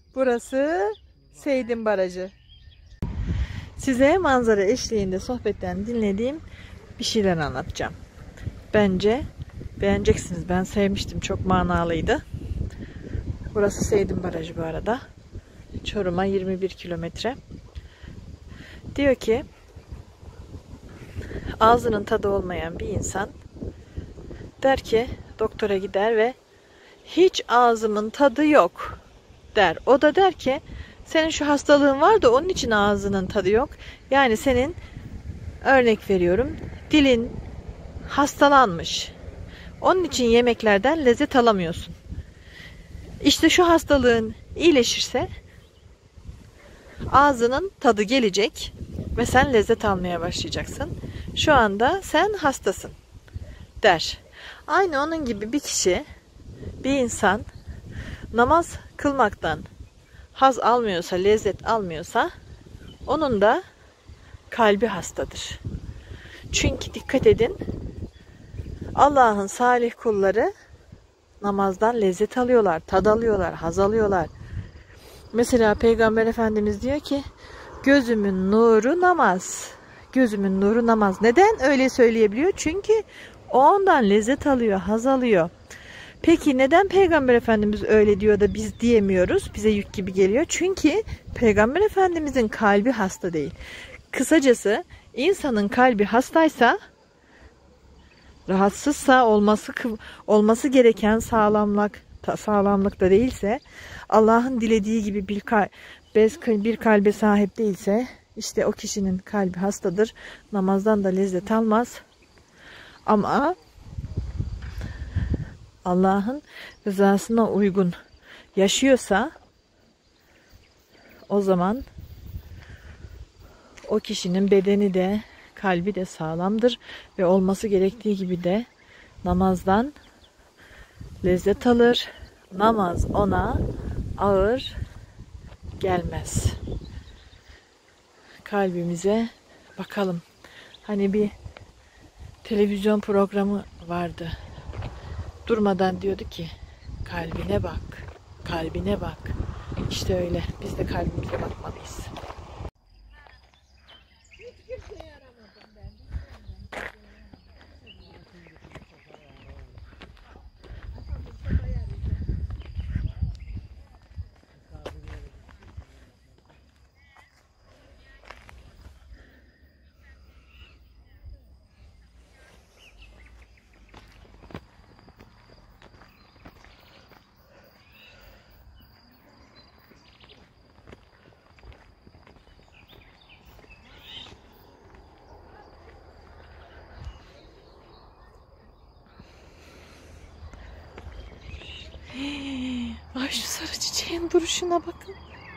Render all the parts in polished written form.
Burası Seydim Barajı. Size manzara eşliğinde sohbetten dinlediğim bir şeyler anlatacağım. Bence beğeneceksiniz. Ben sevmiştim. Çok manalıydı. Burası Seydim Barajı bu arada. Çorum'a 21 kilometre. Diyor ki ağzının tadı olmayan bir insan der ki doktora gider ve hiç ağzımın tadı yok der. O da der ki senin şu hastalığın var da onun için ağzının tadı yok. Yani senin, örnek veriyorum, dilin hastalanmış. Onun için yemeklerden lezzet alamıyorsun. İşte şu hastalığın iyileşirse ağzının tadı gelecek ve sen lezzet almaya başlayacaksın. Şu anda sen hastasın der. Aynı onun gibi bir kişi, bir insan namaz kılmaktan haz almıyorsa, lezzet almıyorsa onun da kalbi hastadır. Çünkü dikkat edin, Allah'ın salih kulları namazdan lezzet alıyorlar, tad alıyorlar, haz alıyorlar. Mesela Peygamber Efendimiz diyor ki gözümün nuru namaz. Gözümün nuru namaz. Neden öyle söyleyebiliyor? Çünkü o ondan lezzet alıyor, haz alıyor. Peki neden Peygamber Efendimiz öyle diyor da biz diyemiyoruz? Bize yük gibi geliyor. Çünkü Peygamber Efendimizin kalbi hasta değil. Kısacası insanın kalbi hastaysa, rahatsızsa, olması gereken sağlamlıkta değilse, Allah'ın dilediği gibi bir kalbe sahip değilse, işte o kişinin kalbi hastadır. Namazdan da lezzet almaz. Ama Allah'ın rızasına uygun yaşıyorsa o zaman o kişinin bedeni de kalbi de sağlamdır ve olması gerektiği gibi de namazdan lezzet alır. Namaz ona ağır gelmez. Kalbimize bakalım. Hani bir televizyon programı vardı. Durmadan diyordu ki kalbine bak, kalbine bak. İşte öyle. Biz de kalbimize bakmalıyız. Ay şu sarı çiçeğin duruşuna bakın.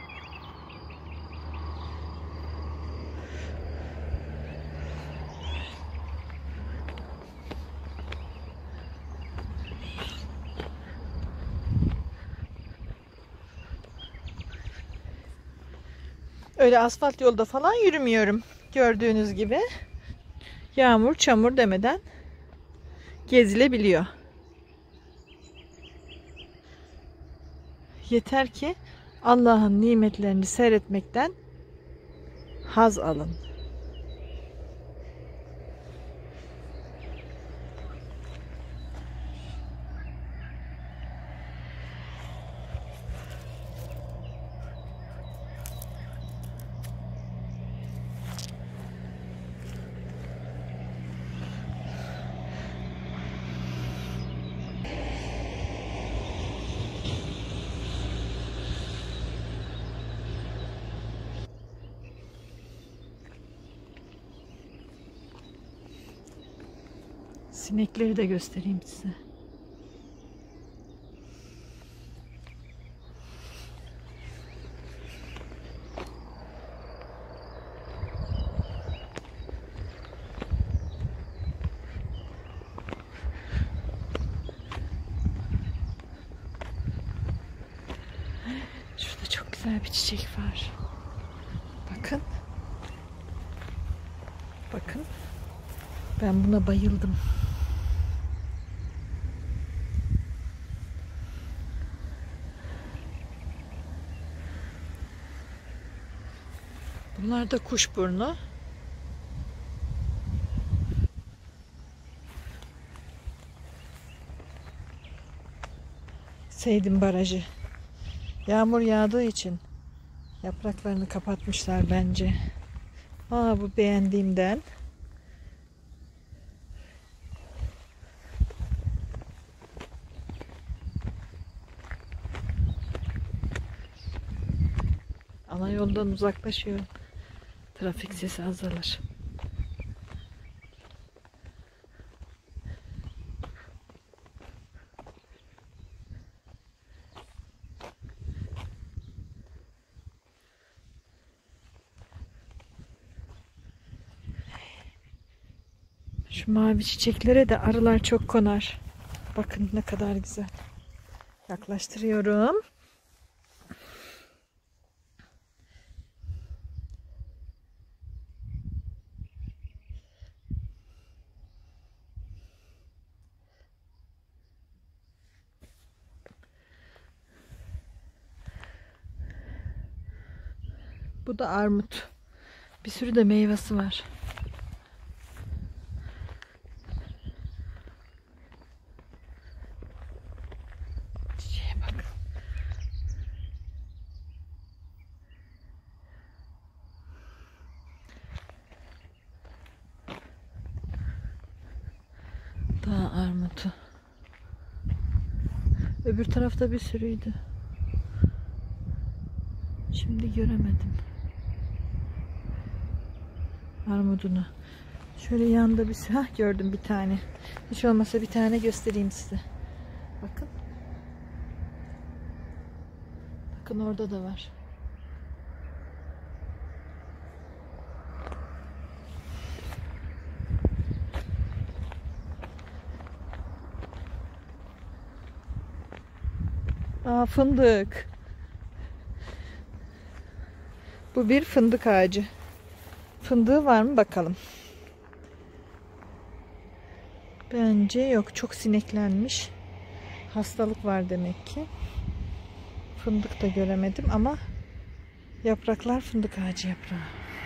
Öyle asfalt yolda falan yürümüyorum. Gördüğünüz gibi yağmur, çamur demeden gezilebiliyor. Yeter ki Allah'ın nimetlerini seyretmekten haz alın. Sinekleri de göstereyim size. Şurada çok güzel bir çiçek var. Bakın. Bakın. Ben buna bayıldım. Bunlar da kuşburnu. Seydim Barajı. Yağmur yağdığı için yapraklarını kapatmışlar bence. Bu beğendiğimden. Ana yoldan uzaklaşıyorum. Trafik sesi azalır. Şu mavi çiçeklere de arılar çok konar. Bakın ne kadar güzel. Yaklaştırıyorum. Bu da armut. Bir sürü de meyvesi var. Çiçeğe bak. Daha armutu. Öbür tarafta bir sürüydü. Şimdi göremedim. Armudunu. Şöyle yanında bir gördüm bir tane. Hiç olmasa bir tane göstereyim size. Bakın. Bakın orada da var. Fındık. Bu bir fındık ağacı. Fındığı var mı bakalım. Bence yok. Çok sineklenmiş. Hastalık var demek ki. Fındık da göremedim ama yapraklar fındık ağacı yaprağı.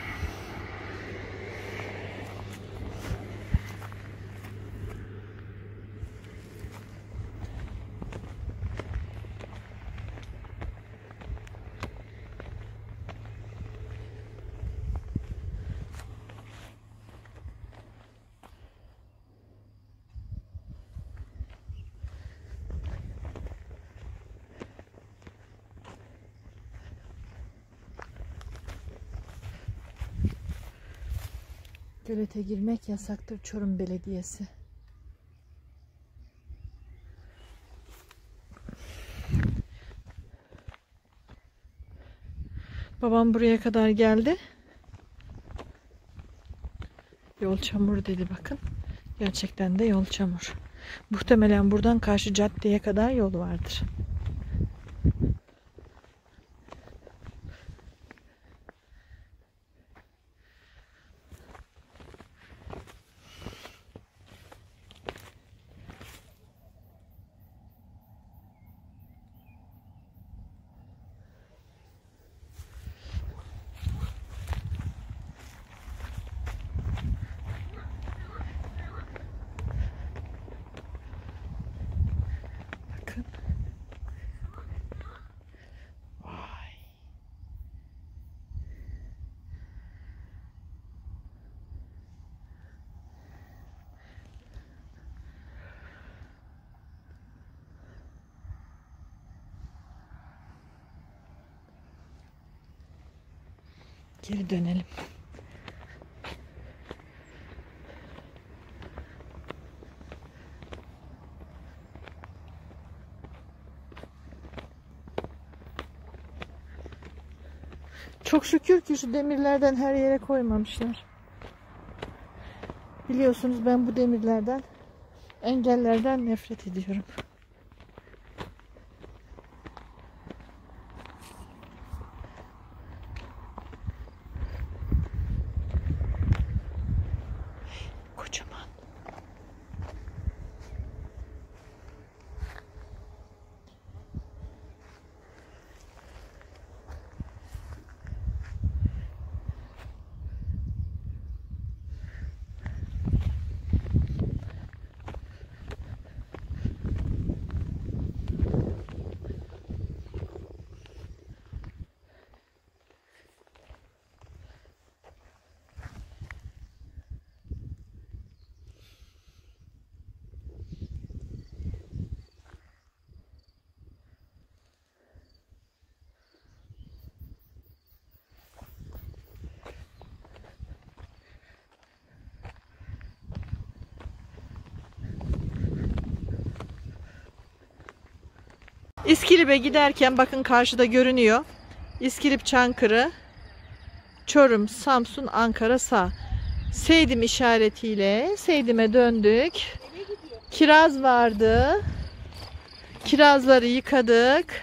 Gölete girmek yasaktır Çorum Belediyesi. Babam buraya kadar geldi. Yol çamur dedi bakın. Gerçekten de yol çamur. Muhtemelen buradan karşı caddeye kadar yol vardır. Bakın. Vay. Geri dönelim. Çok şükür ki şu demirlerden her yere koymamışlar. Biliyorsunuz ben bu demirlerden, engellerden nefret ediyorum. Kocaman. İskilip'e giderken bakın karşıda görünüyor. İskilip, Çankırı, Çorum, Samsun, Ankara sağ. Seydim işaretiyle Seydim'e döndük. Kiraz vardı. Kirazları yıkadık.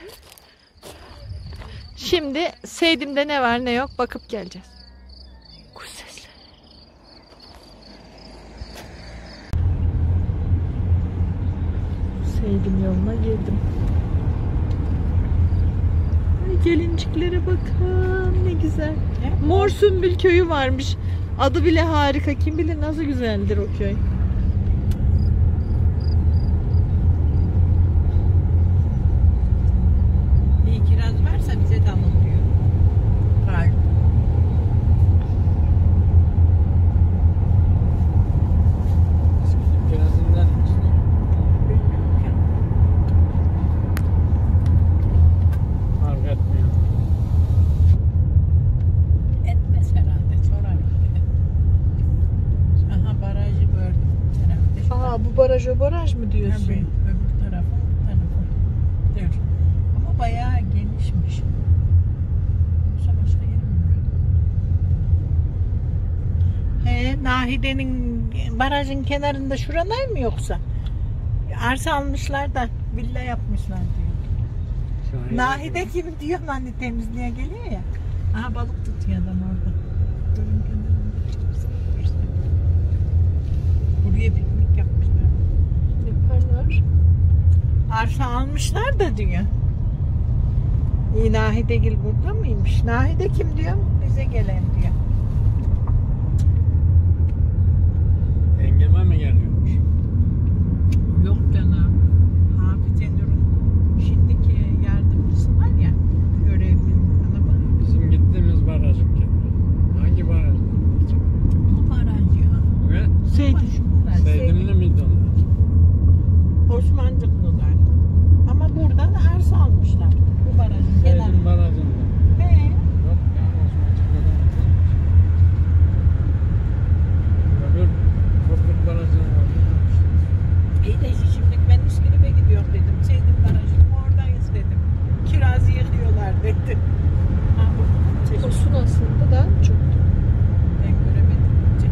Şimdi Seydim'de ne var ne yok bakıp geleceğiz. Kuş sesleri. Seydim yoluna girdim. Ay, gelinciklere bakın ne güzel. Mor Sümbül köyü varmış. Adı bile harika. Kim bilir nasıl güzeldir o köy. İyi kiraz varsa bize de alın diyor. Var. Kirazından fark etmiyor. Etmez herhalde. Çorar. Aha barajı gördüm. Herhalde. Aa, bu baraj o baraj mı diyorsun? Tabii, öbür tarafı, bu tarafı. Dur. Ama bayağı genişmiş. Yoksa başka yere mi gördüm? Nahide'nin barajın kenarında şuralar mı yoksa? Arsa almışlar da villa yapmışlar diyor. Nahide kim diyor hani temizliğe geliyor ya. Aha balık tutuyor adam orada. Gölün kenarında. İşte. Buraya piknik yapmışlar. Yaparlar. Arsa almışlar da diyor. İyi Nahidegil burada mıymış? Nahide kim diyor? Bize gelen diyor. Engeme mi geliyormuş? Yok canım. Hafız Enur'un şimdiki yardımcısı var ya. Görevli hanımı. Bizim gittiğimiz barajın kenarı. Hangi baraj? Bu baraj ya. Evet. Seydim. Şu baraj. Seydinli miydi onlar? Osmancıklılar. Ama buradan arsa almışlar. Bu barajın Seydin kenarında. barajında. He. Yok ya Osmancıklı'dan. Öbür Köprük barajına var. İyi de şimdi ben İskilip'e gidiyorum dedim. Seydin barajının oradayız dedim. Kirazı yıkıyorlar dedim. Ha, bu O su nasıldı da çoktu. ben göremedim.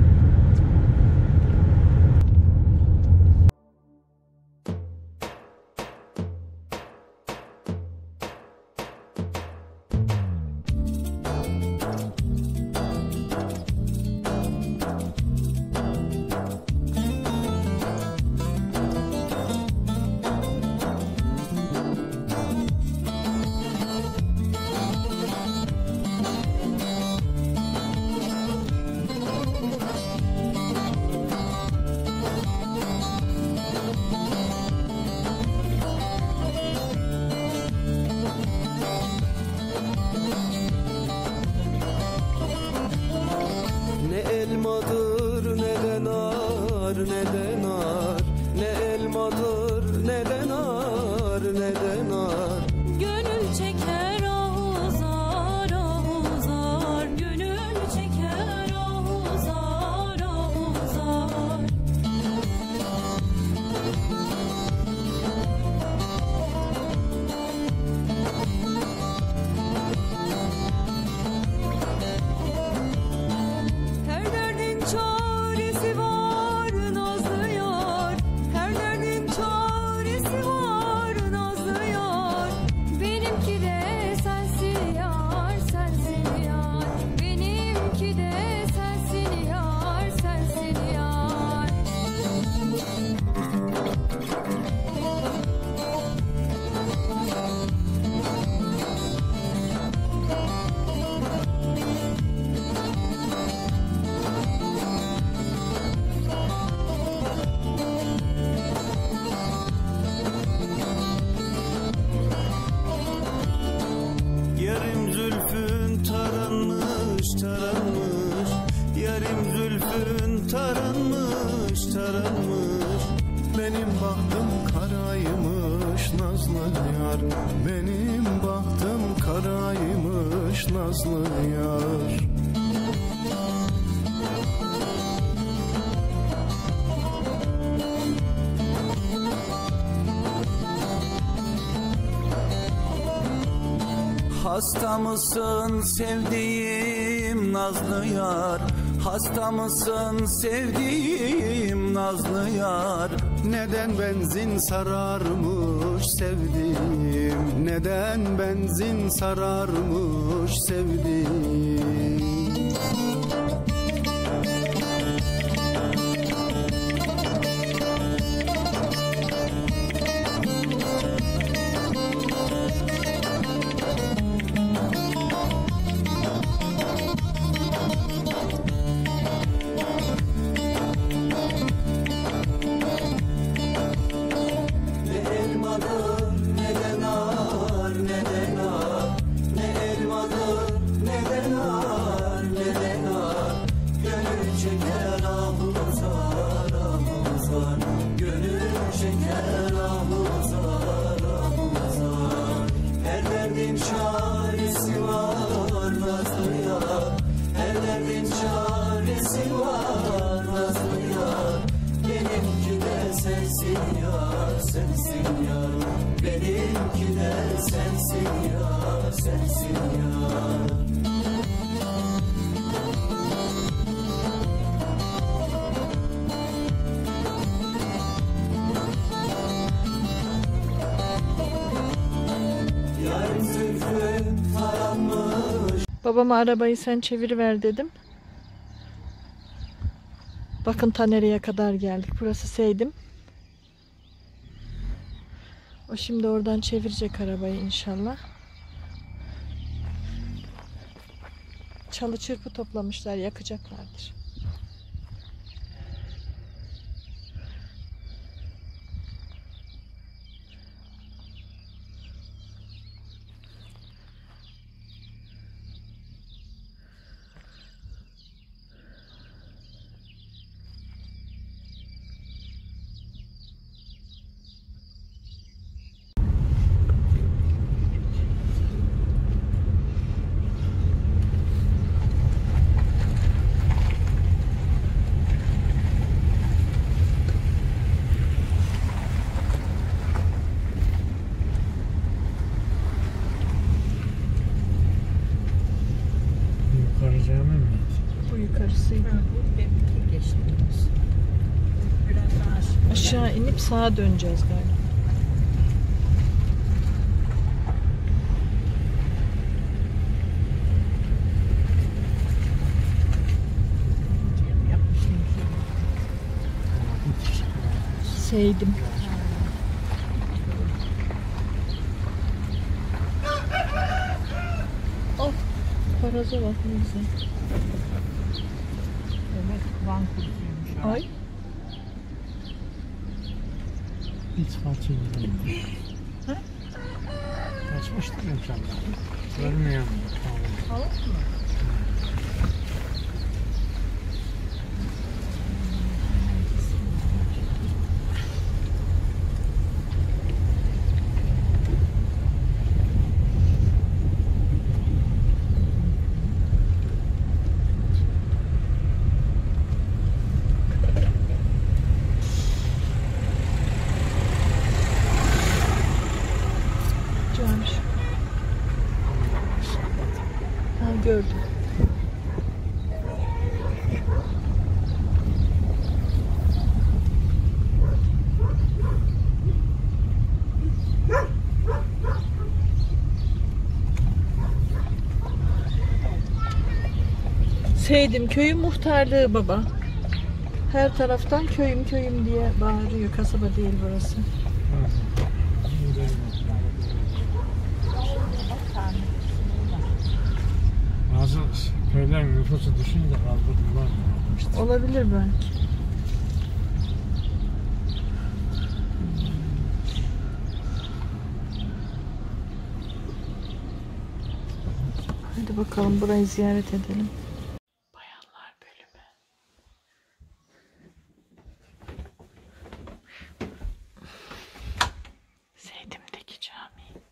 Ne elmadır ne de nar ne de nar. Ne elmadır ne de nar ne de nar. Gönül çeker ahuzar ahuzar. Gönül çeker ahuzar ahuzar. Her derdin çaresi var nazlı yar. Her derdin çaresi var nazlı yar. Benimki de sensin yar, sensin yar. Benimki de sensin yar, sensin yar. Yarım zülfün taranmış taranmış. Yarım zülfün taranmış taranmış. Benim bahtım karaymış nazlı yar. Benim bahtım karaymış nazlı yar. Hasta mısın sevdiğim nazlı yar? Hasta mısın sevdiğim nazlı yar? Neden benzin sararmış sevdiğim? Neden benzin sararmış sevdiğim? Babama arabayı sen çeviriver dedim. Bakın ta nereye kadar geldik. Burası Seydim. O şimdi oradan çevirecek arabayı inşallah. Çalı çırpı toplamışlar, yakacaklardır. Yukarı cami mi? Bu yukarısıydı. Aşağı inip sağa döneceğiz galiba. Seydim. Oh, paraza bak ne güzel. Evet, Van kursuymuş. Ay. Hiç kaçırdım. Kaçmıştır inşallah. Görmüyor mu? Tavuk mu? Güzelmiş. Ha, gördüm. Seydim köyün muhtarlığı baba. Her taraftan köyüm köyüm diye bağırıyor. Kasaba değil burası. Bazı köylerin nüfusu düşünce kaldırdılar mı? Olabilir belki. Hadi bakalım burayı ziyaret edelim. Bayanlar bölümü. Seydim'deki cami.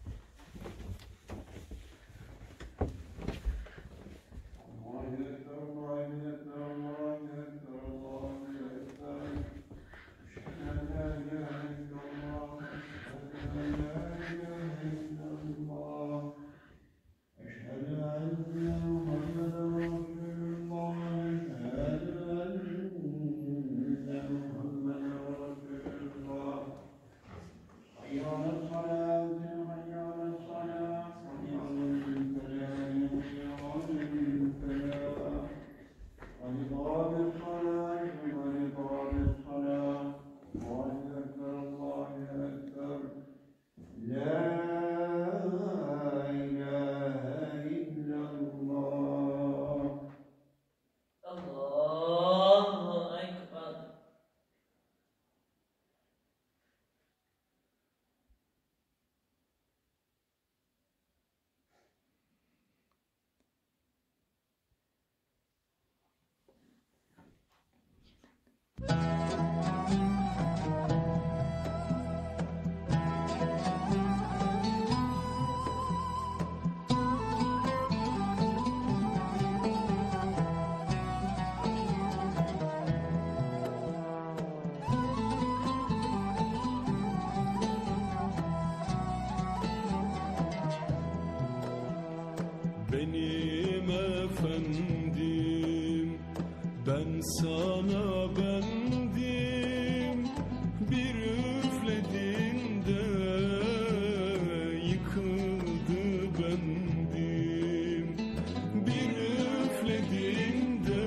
benim efendim. Ben sana bendim, bir üflediğinde yıkıldı bendim. Bir üflediğinde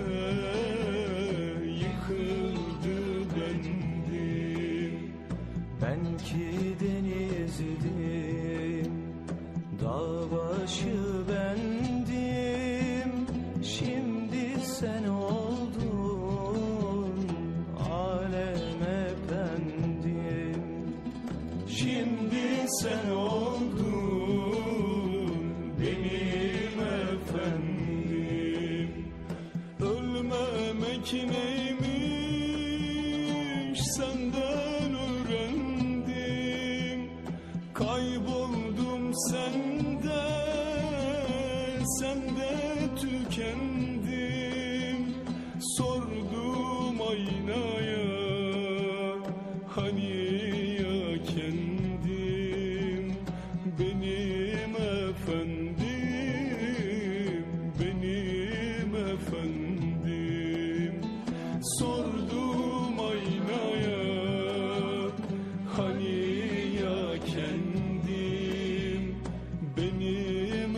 yıkıldı bendim. Ben ki denizdim, dağ başı bendim. Şimdi sen oldun alem efendim. Şimdi sen oldun benim efendim. Ölmemek neymiş senden öğrendim. Kayboldum sende, sende tükendim. Sordum aynaya, hani ya kendim. Benim efendim, benim efendim. Sordum aynaya, hani ya kendim. Benim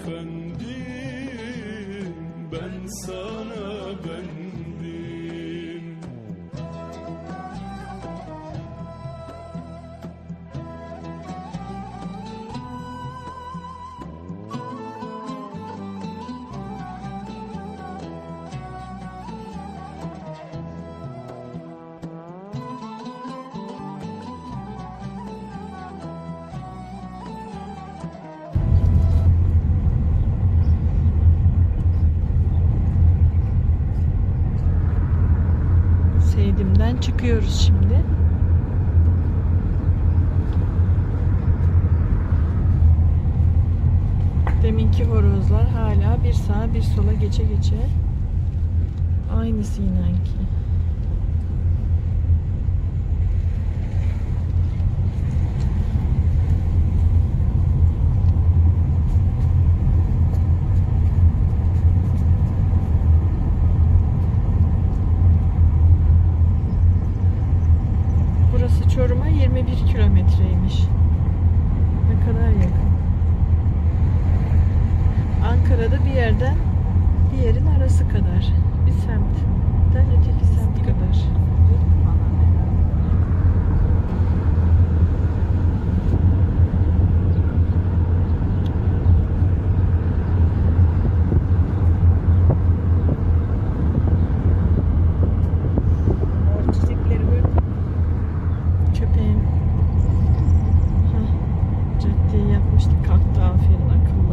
efendim, ben sana bendim. Seydim'den çıkıyoruz şimdi. Deminki horozlar hala bir sağa bir sola geçe geçe. Aynısı inanki. Burası Çorum'a 21 kilometreymiş. Ne kadar yakın. Ankara'da bir yerden bir yerin arası kadar. Bir semtten öteki semt kadar. Köpeğim. Caddeyi yapmıştık. Kalktı, aferin, akıllı.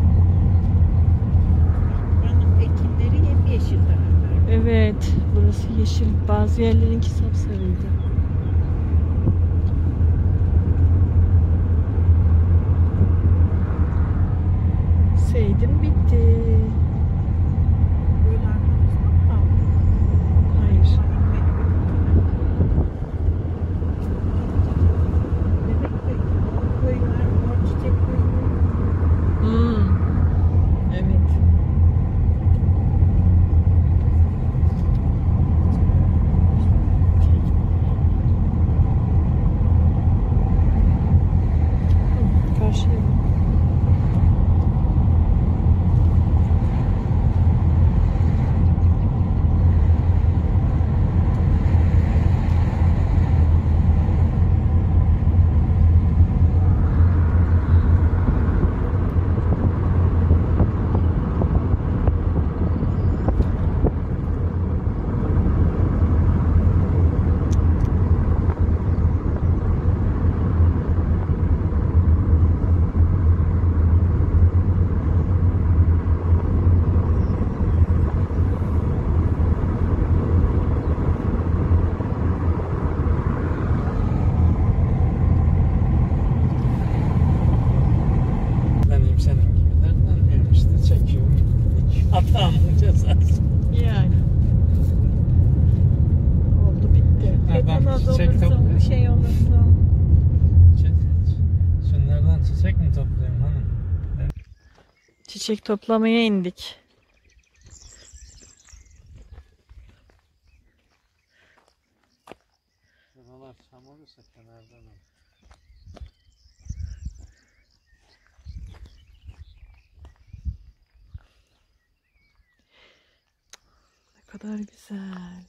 Buranın ekinleri yemyeşil taraflar. Evet, burası yeşil. Bazı yerlerinki sapsarıydı. Seydim bitti. Böyle arkamızda mı kaldı? Hayır. Bebek koyu var, mor çiçek koyu. Evet. Karşıya bak. Benim senin gibilerden miyim işte, çekiyorum. Hatamın cezası. Yani. Oldu, bitti. Adam çiçek olursa, topluyor. şey olursa. Şunlardan çiçek mi toplayayım hanım? Çiçek toplamaya indik. Buralar çam olursa kenardan al. Ne kadar güzel.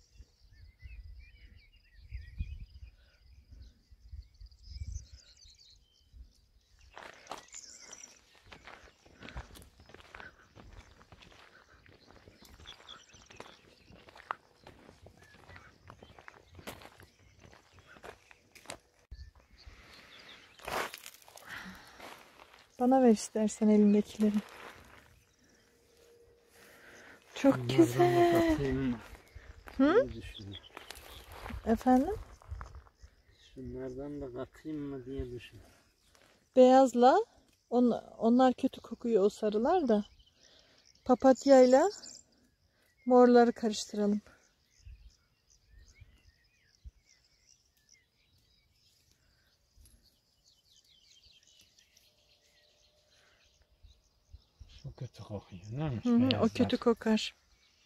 Bana ver istersen elindekileri. Çok Bunlardan da güzel. katayım mı? Hı? diye düşünüyorum. Efendim? Şunlardan da katayım mı diye düşünüyorum. Beyazla onlar kötü kokuyor, o sarılar da. Papatyayla morları karıştıralım. Şu kötü kokuyor. Neymiş Hı hı, o beyazlar? kötü kokar.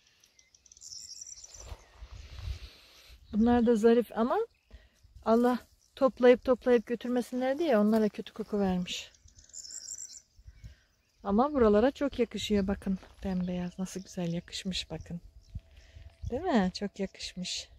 Bunlar da zarif ama Allah toplayıp götürmesinler diye onlara kötü koku vermiş. Ama buralara çok yakışıyor, bakın. Bembeyaz nasıl güzel yakışmış, bakın. Değil mi? Çok yakışmış.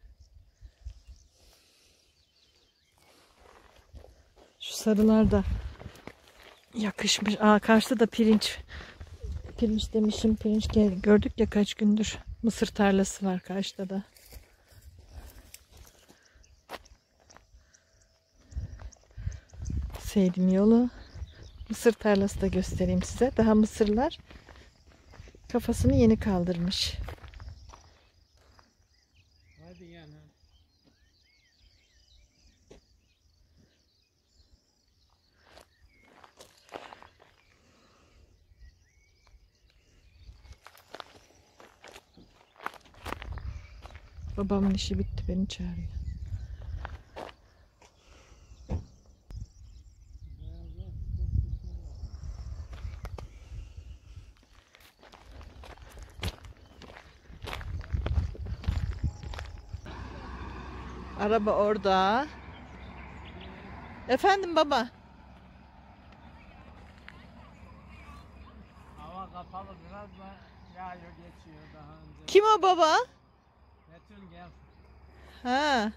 Şu sarılar da yakışmış. Aa, karşıda da pirinç demişim. Pirinç gördük ya kaç gündür. Mısır tarlası var karşıda da. Seyrin yolu. Mısır tarlası da göstereyim size. Daha mısırlar kafasını yeni kaldırmış. Hadi yani. Babamın işi bitti, beni çağırıyor. Araba orada. Efendim baba. Hava kapalı biraz da yağıyor geçiyor daha önce. Kim o baba? Betül gel. Ha.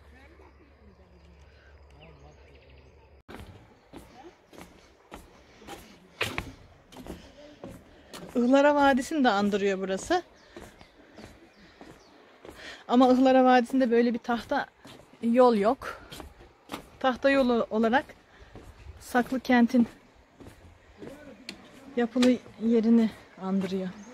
Ihlara Vadisi'ni de andırıyor burası. Ama Ihlara Vadisi'nde böyle bir tahta yol yok. Tahta yolu olarak Saklı Kent'in yapılı yerini andırıyor.